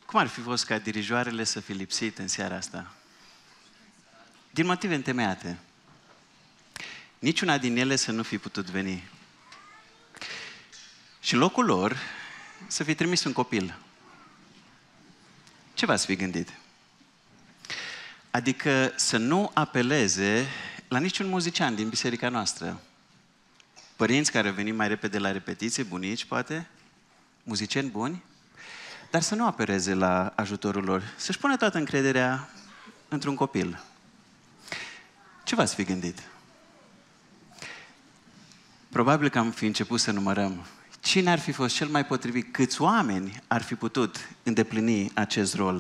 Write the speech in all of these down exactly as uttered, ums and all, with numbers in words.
Cum ar fi fost ca dirijoarele să fi lipsit în seara asta? Din motive întemeiate. Niciuna din ele să nu fi putut veni. Și în locul lor să fi trimis un copil. Ce v-ați fi gândit? Adică să nu apeleze la niciun muzician din biserica noastră. Părinți care au venit mai repede la repetiție, bunici, poate, muzicieni buni, dar să nu apeleze la ajutorul lor, să-și pună toată încrederea într-un copil. Ce v-ați fi gândit? Probabil că am fi început să numărăm cine ar fi fost cel mai potrivit, câți oameni ar fi putut îndeplini acest rol.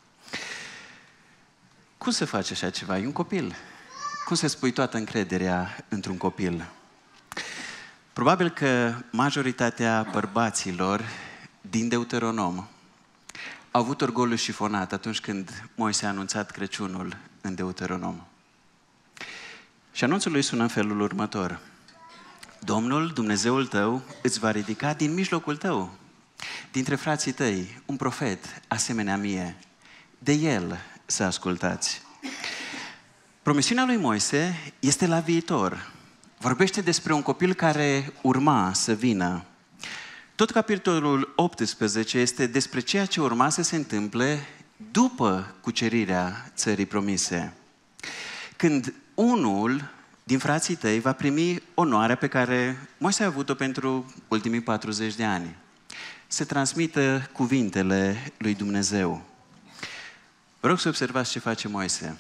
Cum se face așa ceva? E un copil. Cum se spui toată încrederea într-un copil? Probabil că majoritatea bărbaților din Deuteronom au avut orgoliu șifonat atunci când Moise a anunțat Crăciunul în Deuteronom. Și anunțul lui sună în felul următor. Domnul, Dumnezeul tău, îți va ridica din mijlocul tău, dintre frații tăi, un profet asemenea mie. De el să ascultați. Promisiunea lui Moise este la viitor. Vorbește despre un copil care urma să vină. Tot capitolul optsprezece este despre ceea ce urma să se întâmple după cucerirea țării promise. Când unul din frații tăi va primi onoarea pe care Moise a avut-o pentru ultimii patruzeci de ani. Se transmită cuvintele lui Dumnezeu. Vă rog să observați ce face Moise.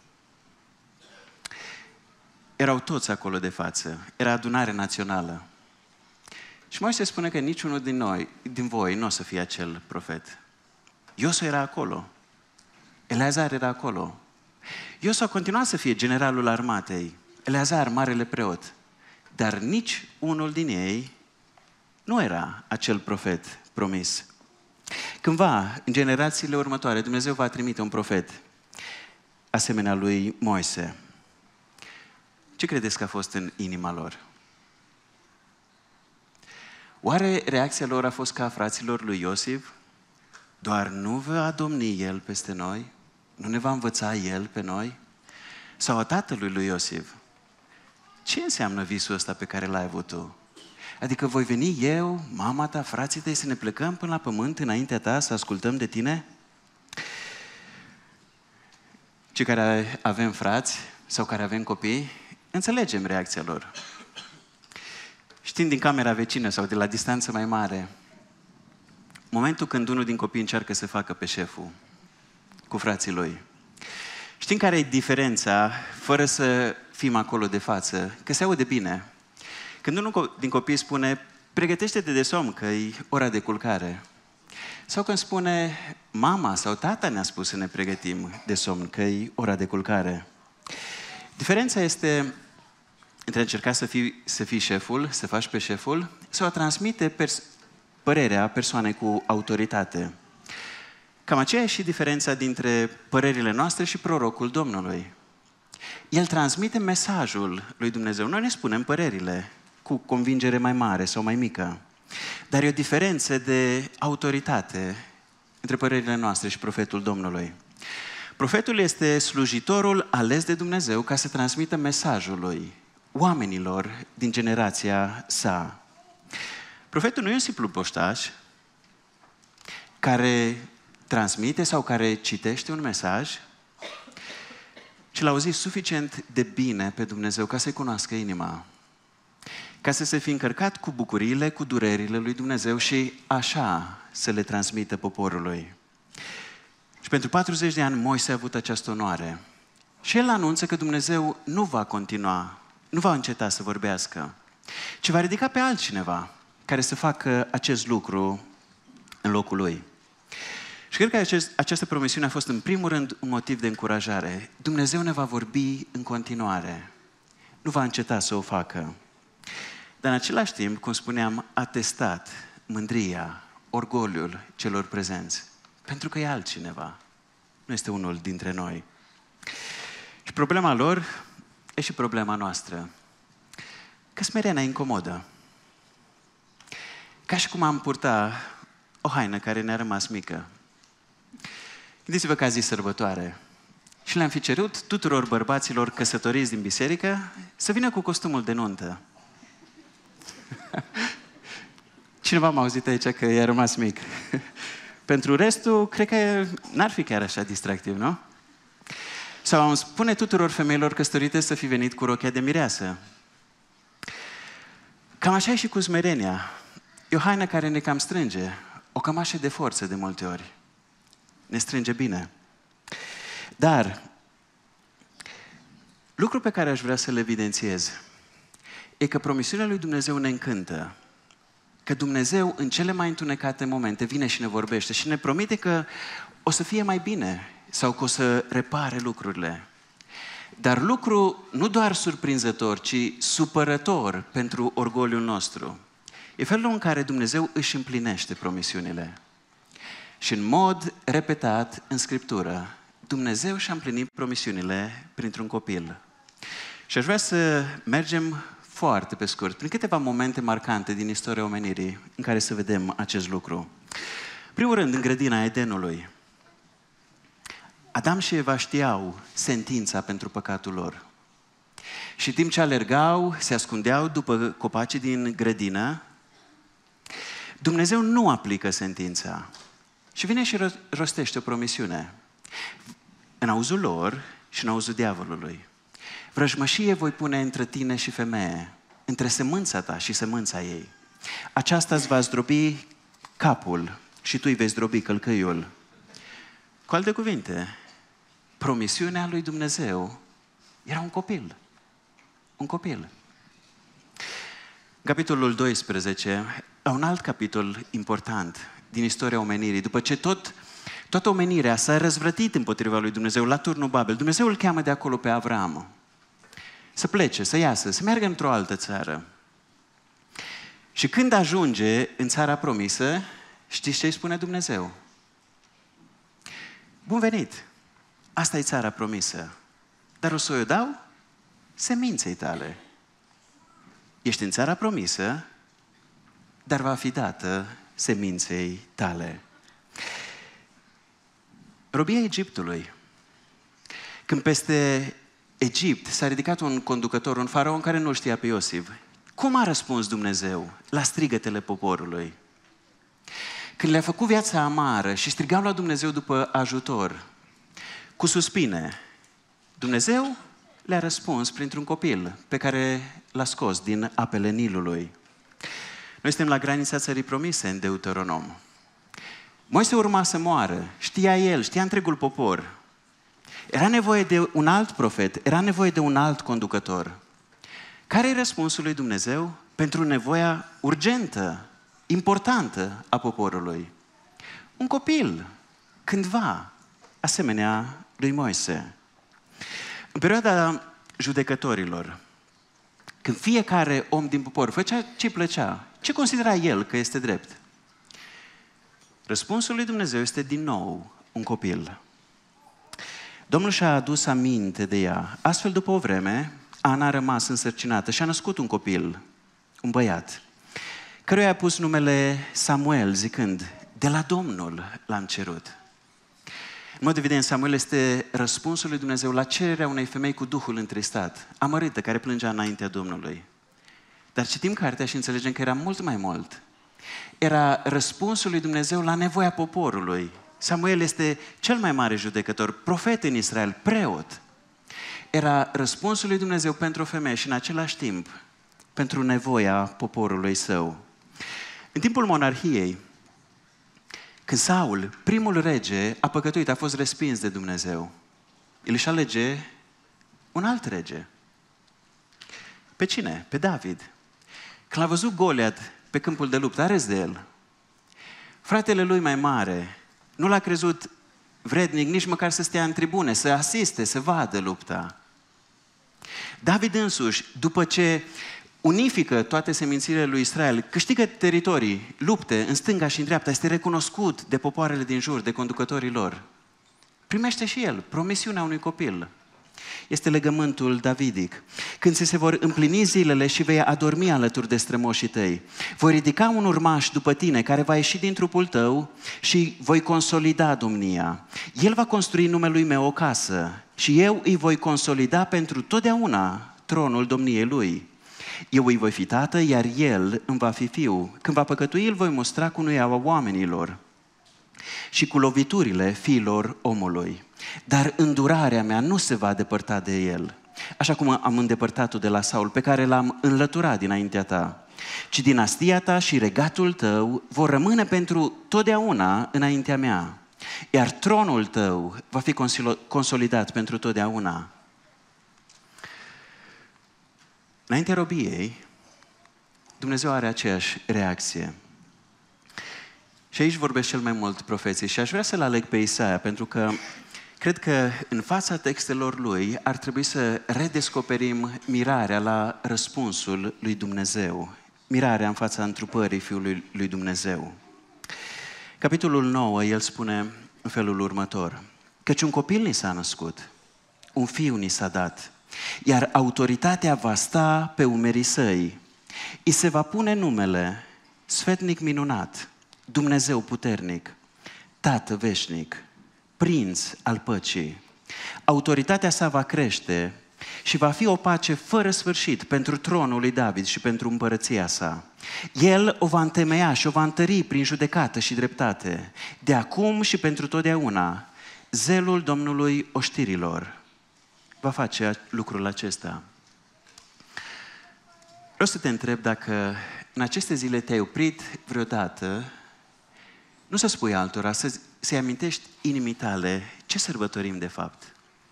Erau toți acolo de față. Era adunare națională. Și Moise spune că niciunul din noi, din voi, nu o să fie acel profet. Iosua era acolo. Eleazar era acolo. Iosua a continuat să fie generalul armatei. Eleazar, marele preot. Dar nici unul din ei nu era acel profet promis. Cândva, în generațiile următoare, Dumnezeu va trimite un profet asemenea lui Moise. Ce credeți că a fost în inima lor? Oare reacția lor a fost ca a fraților lui Iosif? Doar nu va domni el peste noi? Nu ne va învăța el pe noi? Sau a tatălui lui Iosif? Ce înseamnă visul ăsta pe care l-ai avut tu? Adică voi veni eu, mama ta, frații tăi, să ne plecăm până la pământ înaintea ta, să ascultăm de tine? Cei care avem frați sau care avem copii, înțelegem reacția lor. Știm din camera vecină sau de la distanță mai mare, momentul când unul din copii încearcă să facă pe șeful cu frații lui. Știm care e diferența, fără să fim acolo de față, că se aude bine. Când unul din copii spune, pregătește-te de somn, că e ora de culcare. Sau când spune, mama sau tata ne-a spus să ne pregătim de somn, că e ora de culcare. Diferența este între a încerca să fii, să fii șeful, să faci pe șeful, sau a transmite pers- părerea persoanei cu autoritate. Cam aceea e și diferența dintre părerile noastre și prorocul Domnului. El transmite mesajul lui Dumnezeu. Noi ne spunem părerile cu convingere mai mare sau mai mică. Dar e o diferență de autoritate între părerile noastre și profetul Domnului. Profetul este slujitorul ales de Dumnezeu ca să transmită mesajul lui oamenilor din generația sa. Profetul nu e un simplu poștaș care transmite sau care citește un mesaj, ci l-a auzit suficient de bine pe Dumnezeu ca să-i cunoască inima. Ca să se fi încărcat cu bucuriile, cu durerile lui Dumnezeu și așa să le transmită poporului. Și pentru patruzeci de ani Moise a avut această onoare. Și el anunță că Dumnezeu nu va continua, nu va înceta să vorbească, ci va ridica pe altcineva care să facă acest lucru în locul lui. Și cred că acest, această promisiune a fost în primul rând un motiv de încurajare. Dumnezeu ne va vorbi în continuare. Nu va înceta să o facă. Dar în același timp, cum spuneam, a testat mândria, orgoliul celor prezenți. Pentru că e altcineva. Nu este unul dintre noi. Și problema lor e și problema noastră. Că smerenia e incomodă. Ca și cum am purta o haină care ne-a rămas mică. Gândiți-vă că a zis sărbătoare și le-am fi cerut tuturor bărbaților căsătoriți din biserică să vină cu costumul de nuntă. Cineva m-a auzit aici că i-a rămas mic. Pentru restul, cred că n-ar fi chiar așa distractiv, nu? Sau am spune tuturor femeilor căsătorite să fi venit cu rochia de mireasă. Cam așa e și cu smerenia. E o haină care ne cam strânge, o cămașă de forță de multe ori. Ne strânge bine. Dar, lucru pe care aș vrea să-l evidențiez e că promisiunea lui Dumnezeu ne încântă. Că Dumnezeu, în cele mai întunecate momente, vine și ne vorbește și ne promite că o să fie mai bine sau că o să repare lucrurile. Dar lucru nu doar surprinzător, ci supărător pentru orgoliul nostru. E felul în care Dumnezeu își împlinește promisiunile. Și în mod repetat în Scriptură, Dumnezeu și-a împlinit promisiunile printr-un copil. Și aș vrea să mergem foarte pe scurt, prin câteva momente marcante din istoria omenirii în care să vedem acest lucru. Primul rând, în grădina Edenului, Adam și Eva știau sentința pentru păcatul lor. Și timp ce alergau, se ascundeau după copacii din grădină, Dumnezeu nu aplică sentința. Și vine și rostește o promisiune. În auzul lor și în auzul diavolului. Vrăjmășie voi pune între tine și femeie, între sămânța ta și sămânța ei. Aceasta îți va zdrobi capul și tu îi vei zdrobi călcâiul. Cu alte cuvinte, promisiunea lui Dumnezeu era un copil. Un copil. Capitolul doisprezece, un alt capitol important din istoria omenirii. După ce tot, toată omenirea s-a răzvrătit împotriva lui Dumnezeu la turnul Babel, Dumnezeu îl cheamă de acolo pe Avram să plece, să iasă, să meargă într-o altă țară. Și când ajunge în țara promisă, știți ce îi spune Dumnezeu? Bun venit! Asta e țara promisă. Dar o să o dau seminței tale. Ești în țara promisă, dar va fi dată seminței tale. Robia Egiptului. Când peste Egipt s-a ridicat un conducător, un faraon care nu știa pe Iosif, cum a răspuns Dumnezeu la strigătele poporului? Când le-a făcut viața amară și strigau la Dumnezeu după ajutor, cu suspine, Dumnezeu le-a răspuns printr-un copil pe care l-a scos din apele Nilului. Noi suntem la granița țării promise în Deuteronom. Moise urma să moară, știa el, știa întregul popor. Era nevoie de un alt profet, era nevoie de un alt conducător. Care e răspunsul lui Dumnezeu pentru nevoia urgentă, importantă a poporului? Un copil, cândva, asemenea lui Moise. În perioada judecătorilor, când fiecare om din popor făcea ce-i plăcea, ce considera el că este drept, răspunsul lui Dumnezeu este din nou un copil. Domnul și-a adus aminte de ea. Astfel, după o vreme, Ana a rămas însărcinată și a născut un copil, un băiat, căruia a pus numele Samuel, zicând, de la Domnul l-am cerut. În mod evident, Samuel este răspunsul lui Dumnezeu la cererea unei femei cu Duhul întristat, amărâtă, care plângea înaintea Domnului. Dar citim cartea și înțelegem că era mult mai mult. Era răspunsul lui Dumnezeu la nevoia poporului. Samuel este cel mai mare judecător, profet în Israel, preot. Era răspunsul lui Dumnezeu pentru o femeie și în același timp pentru nevoia poporului său. În timpul monarhiei, când Saul, primul rege, a păcătuit, a fost respins de Dumnezeu, el își alege un alt rege. Pe cine? Pe David. Când l-a văzut Goliat pe câmpul de luptă, a râs de el. Fratele lui mai mare nu l-a crezut vrednic nici măcar să stea în tribune, să asiste, să vadă lupta. David însuși, după ce unifică toate semințiile lui Israel, câștigă teritorii, lupte în stânga și în dreapta, este recunoscut de popoarele din jur, de conducătorii lor. Primește și el promisiunea unui copil. Este legământul davidic. Când ți se vor împlini zilele și vei adormi alături de strămoșii tăi, voi ridica un urmaș după tine care va ieși din trupul tău și voi consolida domnia. El va construi numelui meu o casă și eu îi voi consolida pentru totdeauna tronul domniei lui. Eu îi voi fi tată, iar el îmi va fi fiu. Când va păcătui, îl voi mustra cu nuiaua oamenilor și cu loviturile fiilor omului. Dar îndurarea mea nu se va depărta de el, așa cum am îndepărtat-o de la Saul, pe care l-am înlăturat dinaintea ta, ci dinastia ta și regatul tău vor rămâne pentru totdeauna înaintea mea, iar tronul tău va fi consolidat pentru totdeauna. Înaintea robiei, Dumnezeu are aceeași reacție. Și aici vorbesc cel mai mult profeții și aș vrea să-l aleg pe Isaia, pentru că cred că în fața textelor lui ar trebui să redescoperim mirarea la răspunsul lui Dumnezeu, mirarea în fața întrupării Fiului lui Dumnezeu. Capitolul nouă, el spune în felul următor: căci un copil ni s-a născut, un fiu ni s-a dat, iar autoritatea va sta pe umerii săi. I se va pune numele Sfetnic minunat, Dumnezeu puternic, Tată veșnic, Prinț al păcii. Autoritatea sa va crește și va fi o pace fără sfârșit pentru tronul lui David și pentru împărăția sa. El o va întemeia și o va întări prin judecată și dreptate, de acum și pentru totdeauna. Zelul Domnului oștirilor va face lucrul acesta. Vreau să te întreb dacă în aceste zile te-ai oprit vreodată, nu să spui altora, să, să-i amintești inimii tale ce sărbătorim de fapt.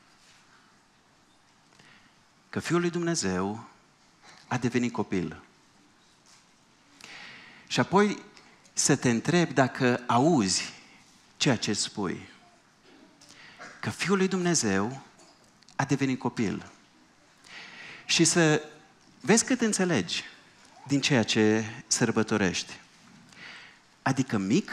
Că Fiul lui Dumnezeu a devenit copil. Și apoi să te întrebi dacă auzi ceea ce spui. Că Fiul lui Dumnezeu a devenit copil. Și să vezi cât înțelegi din ceea ce sărbătorești. Adică mic,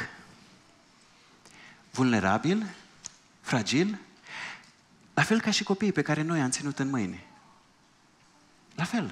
vulnerabil, fragil, la fel ca și copiii pe care noi am ținut în mâini. La fel.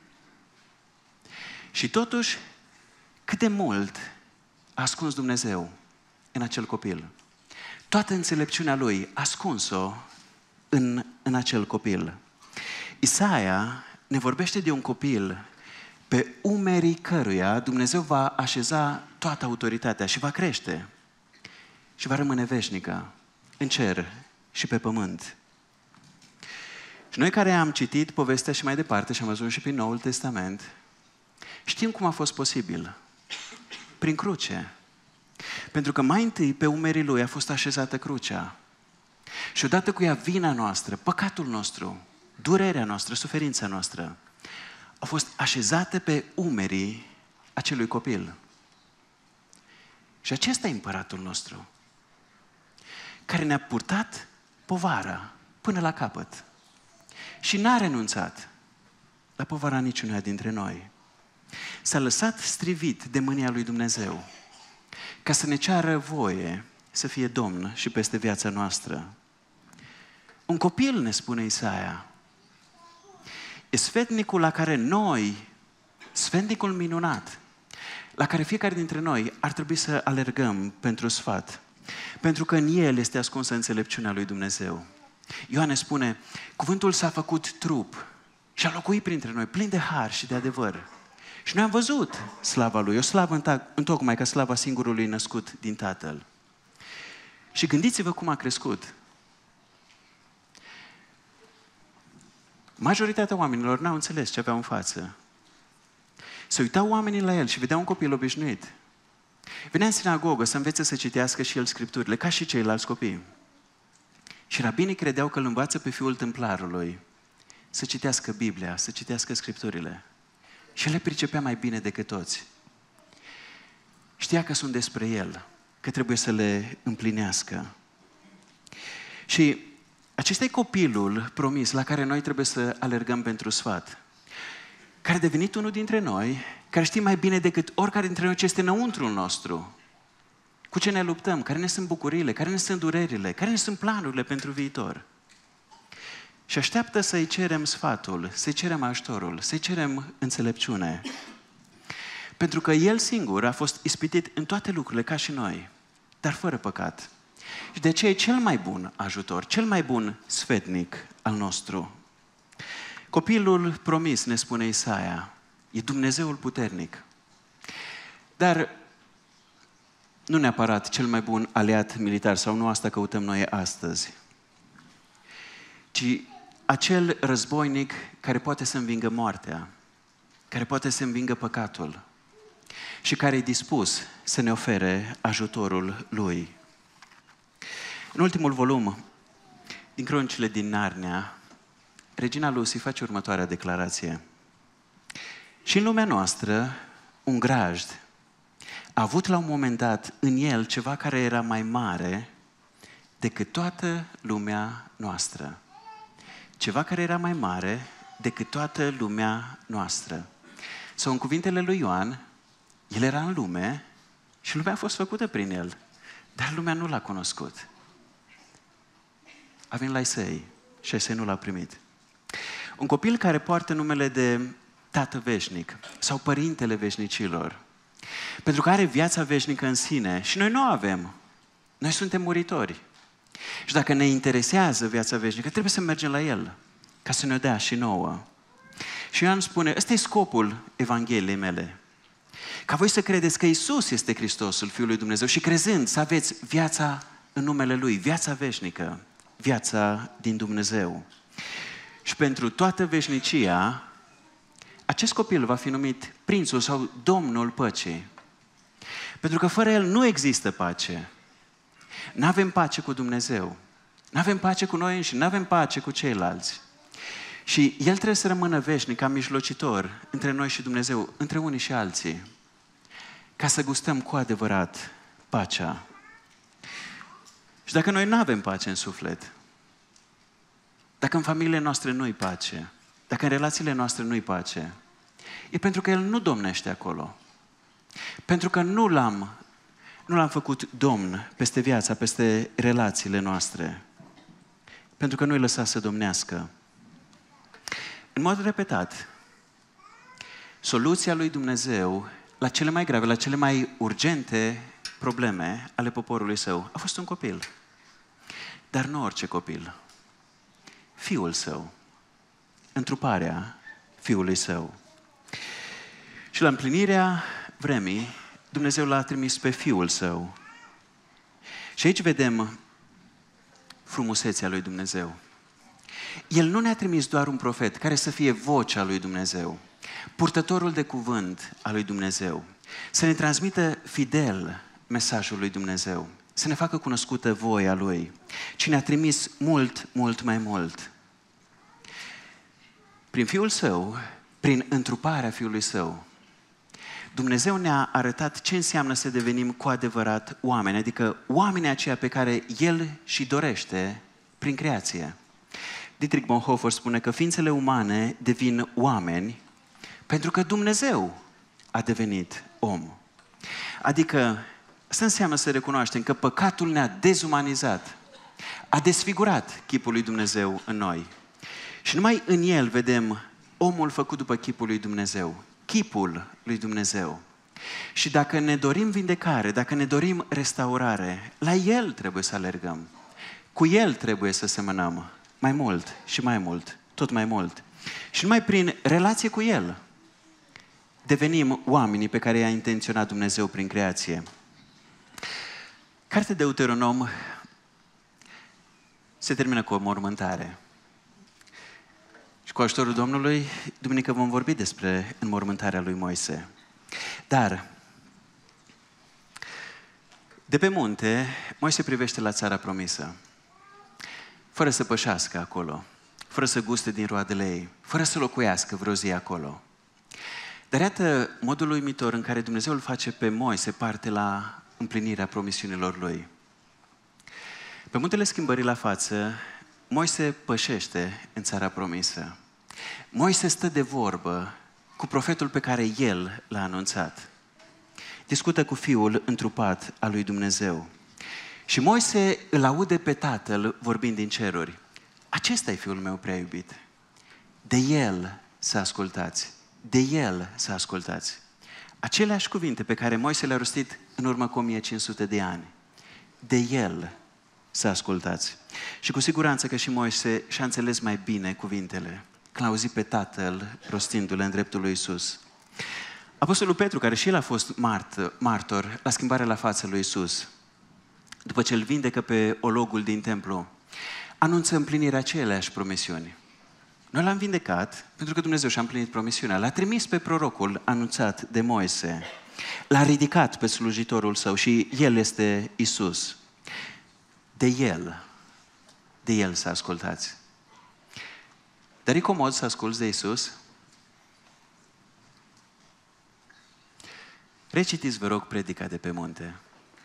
Și totuși, cât de mult a ascuns Dumnezeu în acel copil. Toată înțelepciunea Lui a ascuns-o în, în acel copil. Isaia ne vorbește de un copil pe umerii căruia Dumnezeu va așeza toată autoritatea și va crește și va rămâne veșnică în cer și pe pământ. Și noi care am citit povestea și mai departe și am văzut și prin Noul Testament, știm cum a fost posibil. Prin cruce. Pentru că mai întâi pe umerii Lui a fost așezată crucea. Și odată cu ea vina noastră, păcatul nostru, durerea noastră, suferința noastră, au fost așezate pe umerii acelui copil. Și acesta e împăratul nostru, care ne-a purtat povara până la capăt. Și n-a renunțat la povara niciunuia dintre noi. S-a lăsat strivit de mânia lui Dumnezeu ca să ne ceară voie să fie Domn și peste viața noastră. Un copil, ne spune Isaia, e sfetnicul la care noi, sfetnicul minunat, la care fiecare dintre noi ar trebui să alergăm pentru sfat. Pentru că în el este ascunsă înțelepciunea lui Dumnezeu. Ioan ne spune, cuvântul s-a făcut trup și a locuit printre noi, plin de har și de adevăr. Și noi am văzut slava Lui, o slavă întocmai ca slava singurului născut din Tatăl. Și gândiți-vă cum a crescut. Majoritatea oamenilor n-au înțeles ce aveau în față. Se uitau oamenii la el și vedeau un copil obișnuit. Venea în sinagogă să învețe să citească și el Scripturile, ca și ceilalți copii. Și rabinii credeau că îl învață pe fiul templarului să citească Biblia, să citească Scripturile. Și el le pricepea mai bine decât toți. Știa că sunt despre el, că trebuie să le împlinească. Și acesta e copilul promis la care noi trebuie să alergăm pentru sfat. Care a devenit unul dintre noi, care știe mai bine decât oricare dintre noi ce este înăuntrul nostru. Cu ce ne luptăm, care ne sunt bucuriile, care ne sunt durerile, care ne sunt planurile pentru viitor. și așteaptă să-i cerem sfatul, să-i cerem ajutorul, să-i cerem înțelepciune. Pentru că El singur a fost ispitit în toate lucrurile ca și noi, dar fără păcat. Și de aceea e cel mai bun ajutor, cel mai bun sfetnic al nostru. Copilul promis, ne spune Isaia, e Dumnezeul puternic. Dar nu neapărat cel mai bun aliat militar, sau nu asta căutăm noi astăzi, ci acel războinic care poate să învingă moartea, care poate să învingă păcatul și care e dispus să ne ofere ajutorul Lui. În ultimul volum din Cronicile din Narnia, Regina Lucy face următoarea declarație. Și în lumea noastră, un grajd a avut la un moment dat în el ceva care era mai mare decât toată lumea noastră. Ceva care era mai mare decât toată lumea noastră. Sau în cuvintele lui Ioan, el era în lume și lumea a fost făcută prin el, dar lumea nu l-a cunoscut. A venit la ai săi și ai săi nu l-a primit. Un copil care poartă numele de Tată Veșnic sau Părintele Veșnicilor, pentru că are viața veșnică în sine și noi nu o avem. Noi suntem muritori. Și dacă ne interesează viața veșnică, trebuie să mergem la El, ca să ne-o dea și nouă. Și Ioan spune, ăsta e scopul Evangheliei mele. Ca voi să credeți că Iisus este Hristosul, Fiul lui Dumnezeu, și crezând să aveți viața în numele Lui, viața veșnică, viața din Dumnezeu. Și pentru toată veșnicia, acest copil va fi numit Prințul sau Domnul Păcii. Pentru că fără El nu există pace. Nu avem pace cu Dumnezeu. Nu avem pace cu noi înșine, nu avem pace cu ceilalți. Și El trebuie să rămână veșnic ca mijlocitor între noi și Dumnezeu, între unii și alții, ca să gustăm cu adevărat pacea. Și dacă noi nu avem pace în suflet, dacă în familiile noastre nu-i pace, dacă în relațiile noastre nu-i pace, e pentru că El nu domnește acolo. Pentru că nu l-am, nu l-am făcut domn peste viața, peste relațiile noastre. Pentru că nu-i lăsat să domnească. În mod repetat, soluția lui Dumnezeu la cele mai grave, la cele mai urgente probleme ale poporului Său a fost un copil. Dar nu orice copil. Fiul Său. Întruparea Fiului Său. Și la împlinirea vremii, Dumnezeu l-a trimis pe Fiul Său. Și aici vedem frumusețea lui Dumnezeu. El nu ne-a trimis doar un profet care să fie vocea lui Dumnezeu, purtătorul de cuvânt al lui Dumnezeu, să ne transmită fidel mesajul lui Dumnezeu, să ne facă cunoscută voia Lui, ci ne-a trimis mult, mult mai mult. Prin Fiul Său, prin întruparea Fiului Său, Dumnezeu ne-a arătat ce înseamnă să devenim cu adevărat oameni, adică oamenii aceia pe care El și dorește prin creație. Dietrich Bonhoeffer spune că ființele umane devin oameni pentru că Dumnezeu a devenit om. Adică, asta înseamnă să recunoaștem că păcatul ne-a dezumanizat, a desfigurat chipul lui Dumnezeu în noi. Și numai în El vedem omul făcut după chipul lui Dumnezeu, chipul lui Dumnezeu. Și dacă ne dorim vindecare, dacă ne dorim restaurare, la El trebuie să alergăm. Cu El trebuie să semănăm mai mult și mai mult, tot mai mult. Și numai prin relație cu El devenim oamenii pe care i-a intenționat Dumnezeu prin creație. Cartea Deuteronom se termină cu o mormântare. Și cu ajutorul Domnului, duminică vom vorbi despre înmormântarea lui Moise. Dar, de pe munte, Moise privește la țara promisă, fără să pășească acolo, fără să guste din roadele ei, fără să locuiască vreo zi acolo. Dar iată modul uimitor în care Dumnezeu îl face pe Moise parte la împlinirea promisiunilor lui. Pe muntele schimbării la față, Moise pășește în țara promisă. Moise stă de vorbă cu profetul pe care el l-a anunțat. Discută cu Fiul întrupat al lui Dumnezeu. Și Moise îl aude pe Tatăl vorbind din ceruri. acesta e Fiul meu prea iubit. De El să ascultați. De El să ascultați. Aceleași cuvinte pe care Moise le-a rostit în urmă cu o mie cinci sute de ani. De El să ascultați. Și cu siguranță că și Moise și-a înțeles mai bine cuvintele, că l-a auzit pe Tatăl rostindu-le în dreptul lui Iisus. Apostolul Petru, care și el a fost mart- martor la schimbarea la fața lui Iisus, după ce îl vindecă pe ologul din templu, anunță împlinirea aceleași promisiuni. Noi l-am vindecat pentru că Dumnezeu și-a împlinit promisiunea. L-a trimis pe prorocul anunțat de Moise. L-a ridicat pe slujitorul său și El este Iisus. De El, de El să ascultați. Dar e comod să asculți de Iisus? Recitiți, vă rog, predica de pe munte.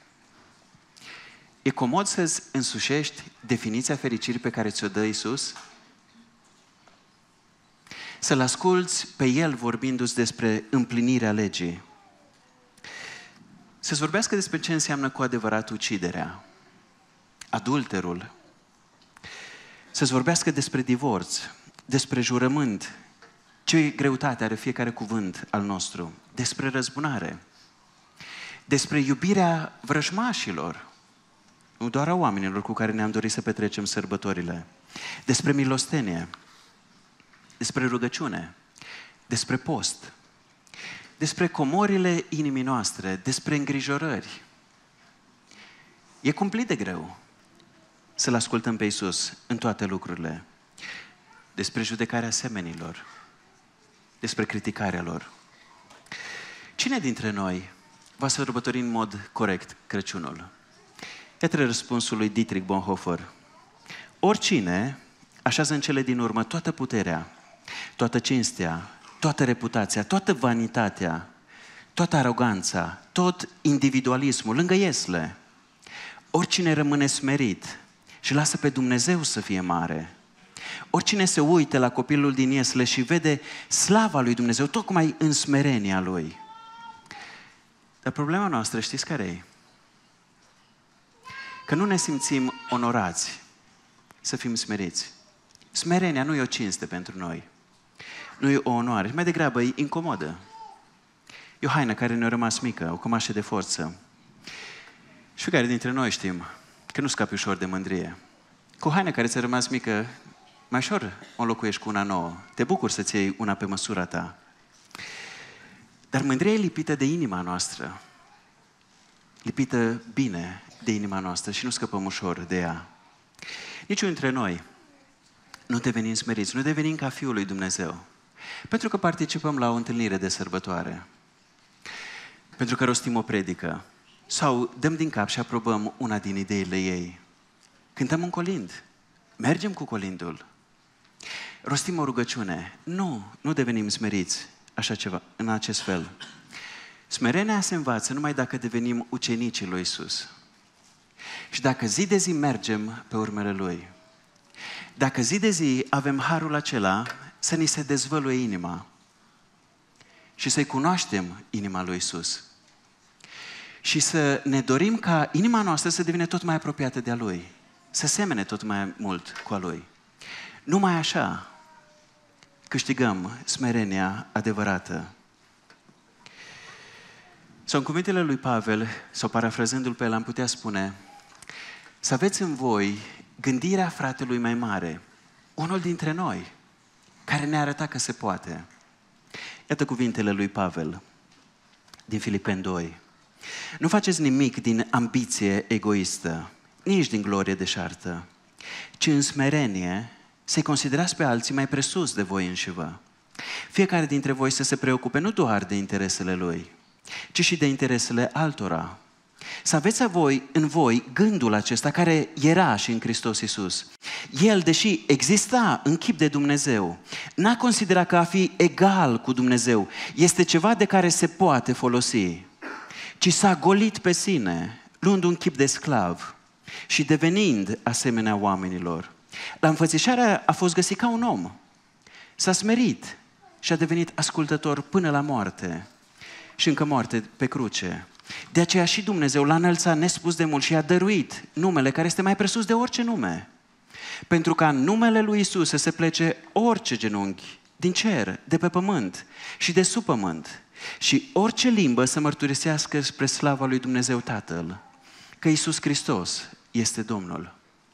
E comod să-ți însușești definiția fericirii pe care ți-o dă Iisus? Să-L asculți pe El vorbindu-ți despre împlinirea legii. Să-ți vorbească despre ce înseamnă cu adevărat uciderea, adulterul. Să-ți vorbească despre divorț, despre jurământ, ce greutate are fiecare cuvânt al nostru, despre răzbunare, despre iubirea vrăjmașilor, nu doar a oamenilor cu care ne-am dorit să petrecem sărbătorile, despre milostenie, despre rugăciune, despre post, despre comorile inimii noastre, despre îngrijorări. E cumplit de greu să-L ascultăm pe Iisus în toate lucrurile, despre judecarea semenilor, despre criticarea lor. Cine dintre noi va sărbători în mod corect Crăciunul? Iată răspunsul lui Dietrich Bonhoeffer. Oricine așează în cele din urmă toată puterea, toată cinstea, toată reputația, toată vanitatea, toată aroganța, tot individualismul, lângă iesle. Oricine rămâne smerit și lasă pe Dumnezeu să fie mare. Oricine se uită la copilul din iesle și vede slava lui Dumnezeu tocmai în smerenia lui. Dar problema noastră, știți care e? Că nu ne simțim onorați să fim smeriți. Smerenia nu e o cinste pentru noi. Nu e o onoare. Mai degrabă e incomodă. E o haină care ne-a rămas mică, o cămașă de forță. Și fiecare dintre noi știm că nu scapi ușor de mândrie. Cu o haină care ți-a rămas mică, mai ușor o înlocuiești cu una nouă. Te bucuri să-ți iei una pe măsura ta. Dar mândria e lipită de inima noastră. Lipită bine de inima noastră și nu scăpăm ușor de ea. Niciunul dintre noi nu devenim smeriți, nu devenim ca Fiul lui Dumnezeu. Pentru că participăm la o întâlnire de sărbătoare. Pentru că rostim o predică. Sau dăm din cap și aprobăm una din ideile ei. Cântăm un colind. Mergem cu colindul. Rostim o rugăciune. Nu, nu devenim smeriți așa ceva, în acest fel. Smerenia se învață numai dacă devenim ucenicii lui Iisus. Și dacă zi de zi mergem pe urmele Lui. Dacă zi de zi avem harul acela să ni se dezvăluie inima și să-i cunoaștem inima lui Iisus. Și să ne dorim ca inima noastră să devină tot mai apropiată de a Lui. Să semene tot mai mult cu a Lui. Numai așa câștigăm smerenia adevărată. Sau în cuvintele lui Pavel, sau parafrazându-l pe el, am putea spune: să aveți în voi gândirea fratelui mai mare, unul dintre noi, care ne arăta că se poate. Iată cuvintele lui Pavel din Filipeni doi. Nu faceți nimic din ambiție egoistă, nici din glorie deșartă, ci în smerenie să-i considerați pe alții mai presus de voi înșivă. Fiecare dintre voi să se preocupe nu doar de interesele lui, ci și de interesele altora. Să aveți voi, în voi gândul acesta care era și în Hristos Iisus. El, deși exista în chip de Dumnezeu, n-a considerat că a fi egal cu Dumnezeu este ceva de care se poate folosi, ci s-a golit pe sine, luând un chip de sclav și devenind asemenea oamenilor. La înfățișare a fost găsit ca un om. S-a smerit și a devenit ascultător până la moarte. Și încă moarte pe cruce. De aceea și Dumnezeu l-a înălțat nespus de mult și i-a dăruit numele care este mai presus de orice nume. pentru ca în numele lui Isus să se plece orice genunchi din cer, de pe pământ și de sub pământ, și orice limbă să mărturisească spre slava lui Dumnezeu Tatăl, că Iisus Hristos este Domnul.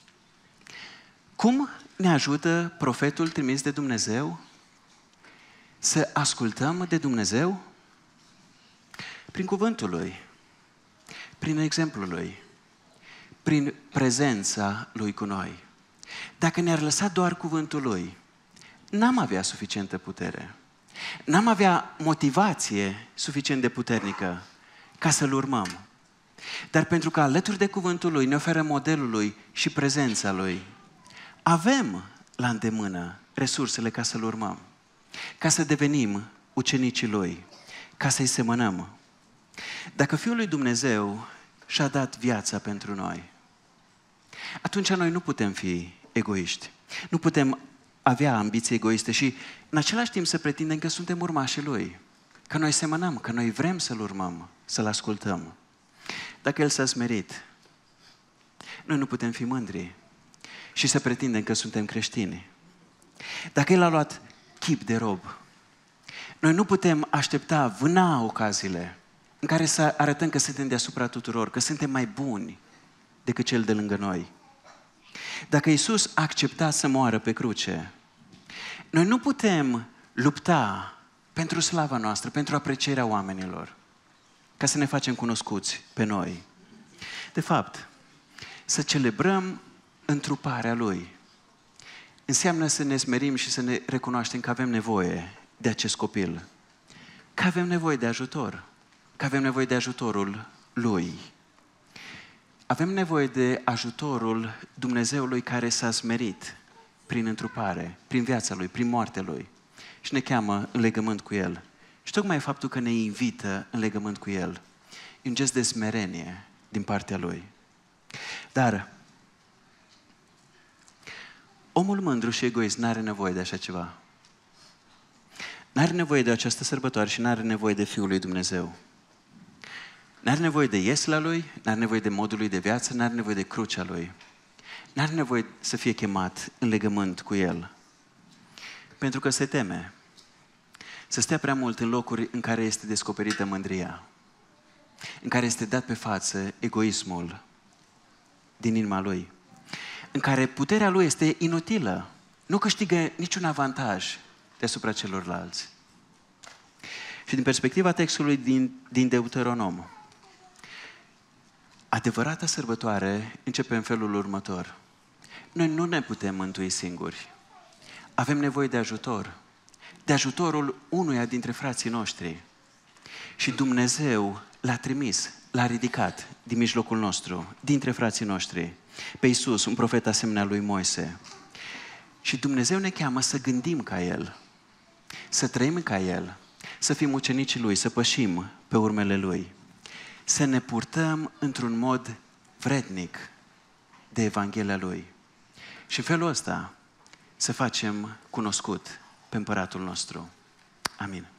Cum ne ajută profetul trimis de Dumnezeu să ascultăm de Dumnezeu? Prin cuvântul Lui, prin exemplul Lui, prin prezența Lui cu noi. Dacă ne-ar lăsa doar cuvântul Lui, n-am avea suficientă putere. N-am avea motivație suficient de puternică ca să-L urmăm. Dar pentru că alături de cuvântul Lui ne oferă modelul Lui și prezența Lui, avem la îndemână resursele ca să-L urmăm, ca să devenim ucenicii Lui, ca să-i semănăm. Dacă Fiul lui Dumnezeu și-a dat viața pentru noi, atunci noi nu putem fi egoiști. Nu putem avea ambiții egoiste și în același timp să pretindem că suntem urmașii Lui, că noi semănăm, că noi vrem să-L urmăm, să-L ascultăm. Dacă El s-a smerit, noi nu putem fi mândri și să pretindem că suntem creștini. Dacă El a luat chip de rob, noi nu putem aștepta, vâna ocaziile în care să arătăm că suntem deasupra tuturor, că suntem mai buni decât cel de lângă noi. Dacă Iisus a acceptat să moară pe cruce, noi nu putem lupta pentru slava noastră, pentru aprecierea oamenilor, ca să ne facem cunoscuți pe noi. De fapt, să celebrăm întruparea Lui înseamnă să ne smerim și să ne recunoaștem că avem nevoie de acest copil, că avem nevoie de ajutor, că avem nevoie de ajutorul Lui. Avem nevoie de ajutorul Dumnezeului care s-a smerit prin întrupare, prin viața Lui, prin moartea Lui și ne cheamă în legământ cu El. Și tocmai faptul că ne invită în legământ cu El e un gest de smerenie din partea Lui. Dar omul mândru și egoist n-are nevoie de așa ceva. N-are nevoie de această sărbătoare și n-are nevoie de Fiul lui Dumnezeu. N-are nevoie de iesla Lui, n-are nevoie de modul Lui de viață, n-are nevoie de crucea Lui. N-are nevoie să fie chemat în legământ cu El. Pentru că se teme să stea prea mult în locuri în care este descoperită mândria, în care este dat pe față egoismul din inima Lui, în care puterea Lui este inutilă, nu câștigă niciun avantaj deasupra celorlalți. Și din perspectiva textului din, din Deuteronom, adevărata sărbătoare începe în felul următor. Noi nu ne putem mântui singuri. Avem nevoie de ajutor, de ajutorul unuia dintre frații noștri. Și Dumnezeu L-a trimis, L-a ridicat din mijlocul nostru, dintre frații noștri, pe Iisus, un profet asemenea lui Moise. Și Dumnezeu ne cheamă să gândim ca El, să trăim ca El, să fim ucenicii Lui, să pășim pe urmele Lui, să ne purtăm într-un mod vrednic de Evanghelia Lui. Și în felul ăsta să facem cunoscut pe Împăratul nostru. Amin.